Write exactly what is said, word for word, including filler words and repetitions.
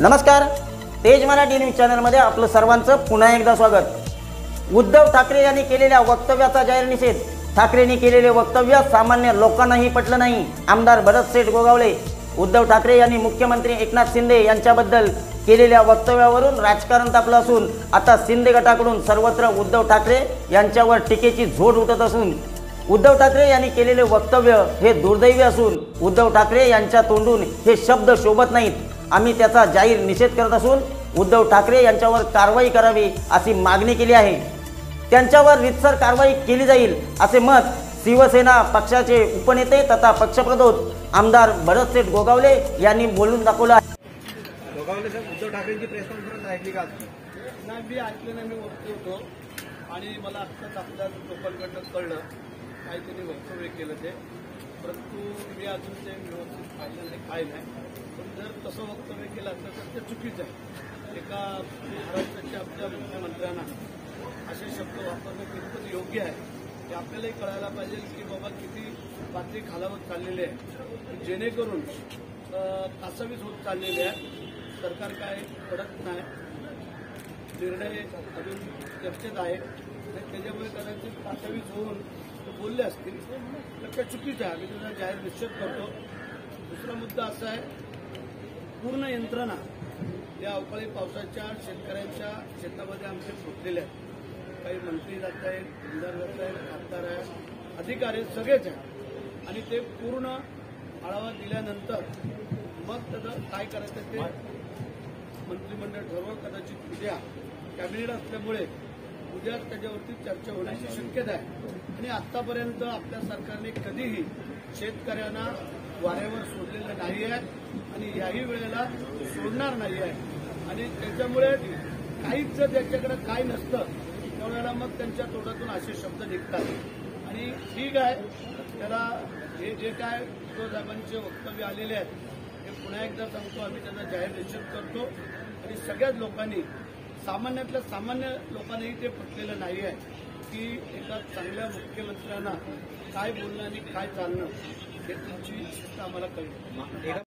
नमस्कार, तेज मराठी न्यूज चॅनलमध्ये आपलं सर्वांचं पुन्हा एकदा स्वागत। उद्धव ठाकरे यांनी केलेल्या वक्तव्याचा जाहीर निषेध। ठाकरेंनी केलेले वक्तव्य सामान्य लोकांनाही पटलं नाही। आमदार भरतसेठ गोगावले उद्धव ठाकरे यांनी मुख्यमंत्री एकनाथ शिंदे यांच्याबद्दल केलेल्या वक्तव्यावरून राजकारण तापलं असून आता शिंदे गटाकडून सर्वत्र उद्धव ठाकरे यांच्यावर टीकेची झोड उठत असून उद्धव ठाकरे यांनी केलेले वक्तव्य हे दुर्दैवी असून उद्धव ठाकरे यांच्या तोंडून हे शब्द शोभत नाहीत। आम्ही त्याचा जाहीर निषेध करत असून उद्धव ठाकरे यांच्यावर कारवाई करावी अशी मागणी केली आहे। त्यांच्यावर रीतसर कारवाई केली जाईल असे मत शिवसेना पक्षाचे उपनेते तथा पक्षप्रमुख आमदार भरतसेठ गोगावले यांनी बोलून दाखवलं आहे। गोगावले साहेब, उद्धव ठाकरेंची प्रेस कॉन्फरन्स ऐकली का? नाही, मी ऐकलं नाही। मी वरती होतो आणि मला आत्ताच आपल्या लोकांकडनं कळलं काही त्यांनी वक्तव्य केलं ते, परंतु मी अजून ते व्यवस्थित पाहिलं नाही, काय नाही। पण जर तसं वक्तव्य केलं असतं तर ते चुकीचं आहे। एका महाराष्ट्राच्या आपल्या मुख्यमंत्र्यांना असे शब्द वापरणं कितपत योग्य आहे हे आपल्यालाही कळायला पाहिजे की बाबा किती पातळी खालावत चाललेली आहे, जेणेकरून कासावीस होत चाललेले आहे। सरकार काय पडत नाही, निर्णय अजून चर्चेत आहे आणि त्याच्यामुळे कदाचित कासावीस होऊन ते बोलले असतील तर ते चुकीचं आहे। आम्ही त्याचा जाहीर निषेध करतो। दुसरा मुद्दा असा आहे, पूर्ण यंत्रणा या अवकाळी पावसाच्या शेतकऱ्यांच्या शेतामध्ये आमचे फुटलेले आहेत। काही मंत्री जात आहेत, आमदार जात आहेत, खासदार आहेत, अधिकारी सगळेच आहेत आणि ते पूर्ण आढावा दिल्यानंतर मग त्याचं काय करायचं ते मंत्रिमंडळ ठरवं। कदाचित उद्या कॅबिनेट असल्यामुळे उद्या त्याच्यावरती चर्चा होण्याची शक्यता आहे आणि आतापर्यंत आपल्या सरकारने कधीही शेतकऱ्यांना वाऱ्यावर सोडलेलं नाही आहे आणि याही वेळेला सोडणार नाही आहे आणि त्याच्यामुळे काहीच जर त्याच्याकडे काय नसतं त्यावेळेला मग त्यांच्या तोंडातून असे शब्द निघतात आणि ठीक आहे। त्याला हे जे काय उद्धव साहेबांचे वक्तव्य आलेले आहेत हे पुन्हा एकदा सांगतो, आम्ही त्यांना जाहीर निषेध करतो आणि सगळ्याच लोकांनी, सामान्यातल्या सामान्य लोकांनाही ते पटलेलं नाही आहे की एका चांगल्या मुख्यमंत्र्यांना काय बोलणं आणि काय चालणं हे त्यांची आम्हाला कळलं।